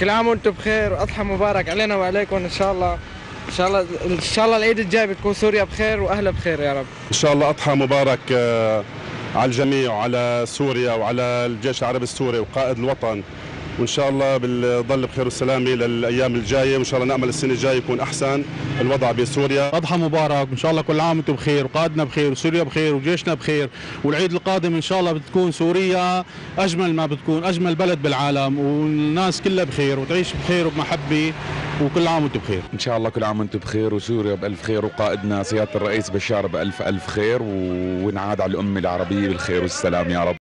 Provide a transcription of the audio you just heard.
كل عام وانتم بخير واضحى مبارك علينا وعليكم ان شاء الله. ان شاء الله العيد الجاي بتكون سوريا بخير واهلها بخير يا رب. ان شاء الله اضحى مبارك على الجميع وعلى سوريا وعلى الجيش العربي السوري وقائد الوطن، وان شاء الله بنضل بخير وسلامه للايام الجايه، وان شاء الله نامل السنه الجايه يكون احسن الوضع بسوريا. اضحى مبارك ان شاء الله، كل عام وانتم بخير، وقائدنا بخير وسوريا بخير وجيشنا بخير، والعيد القادم ان شاء الله بتكون سوريا اجمل ما بتكون، اجمل بلد بالعالم، والناس كلها بخير وتعيش بخير وبمحبه، وكل عام وانتم بخير. ان شاء الله كل عام وانتم بخير، وسوريا بالف خير، وقائدنا سياده الرئيس بشار بالف الف خير، ونعاد على الامه العربيه بالخير والسلام يا رب.